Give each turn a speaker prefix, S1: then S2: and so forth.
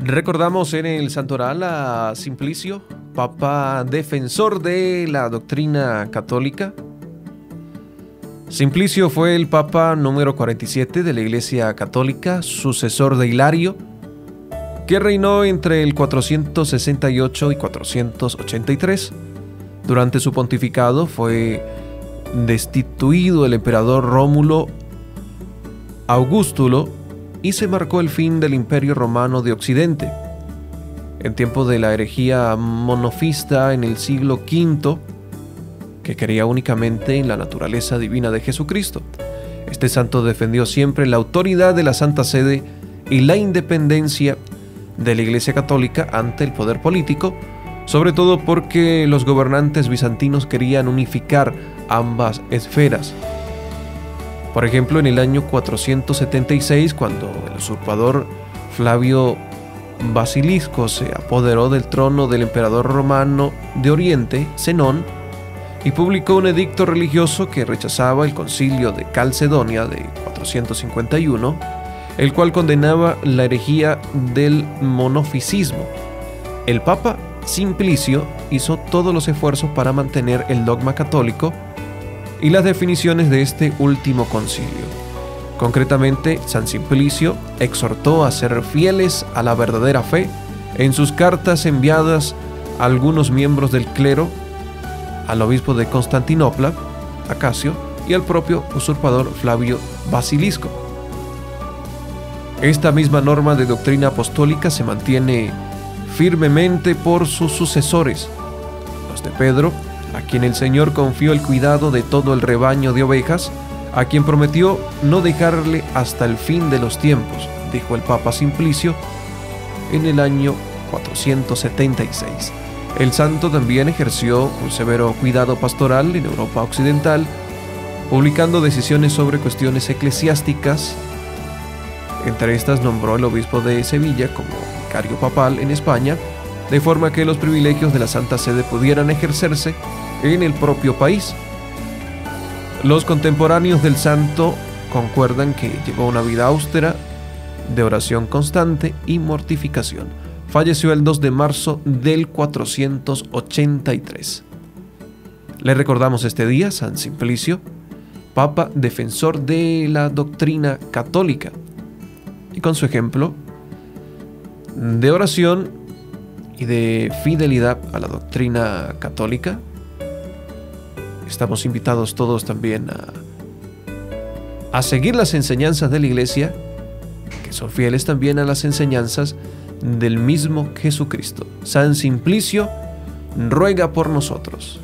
S1: Recordamos en el Santoral a Simplicio, Papa defensor de la doctrina católica. Simplicio fue el Papa número 47 de la Iglesia Católica, sucesor de Hilario, que reinó entre el 468 y 483. Durante su pontificado fue destituido el emperador Rómulo Augustulo y se marcó el fin del Imperio Romano de Occidente. En tiempo de la herejía monofista en el siglo V, que creía únicamente en la naturaleza divina de Jesucristo, este santo defendió siempre la autoridad de la Santa Sede y la independencia de la Iglesia Católica ante el poder político, sobre todo porque los gobernantes bizantinos querían unificar ambas esferas. Por ejemplo, en el año 476, cuando el usurpador Flavio Basilisco se apoderó del trono del emperador romano de Oriente, Zenón, y publicó un edicto religioso que rechazaba el concilio de Calcedonia de 451, el cual condenaba la herejía del monofisismo. El Papa Simplicio hizo todos los esfuerzos para mantener el dogma católico y las definiciones de este último concilio. Concretamente, San Simplicio exhortó a ser fieles a la verdadera fe en sus cartas enviadas a algunos miembros del clero, al obispo de Constantinopla, Acasio, y al propio usurpador Flavio Basilisco. Esta misma norma de doctrina apostólica se mantiene firmemente por sus sucesores, los de Pedro, a quien el Señor confió el cuidado de todo el rebaño de ovejas, a quien prometió no dejarle hasta el fin de los tiempos, dijo el Papa Simplicio en el año 476. El santo también ejerció un severo cuidado pastoral en Europa occidental, publicando decisiones sobre cuestiones eclesiásticas. Entre estas nombró el obispo de Sevilla como vicario papal en España, de forma que los privilegios de la Santa Sede pudieran ejercerse en el propio país. Los contemporáneos del santo concuerdan que llevó una vida austera, de oración constante y mortificación. Falleció el 2 de marzo del 483. Le recordamos este día San Simplicio, Papa defensor de la doctrina católica, y con su ejemplo de oración y de fidelidad a la doctrina católica, estamos invitados todos también a seguir las enseñanzas de la Iglesia, que son fieles también a las enseñanzas del mismo Jesucristo. San Simplicio ruega por nosotros.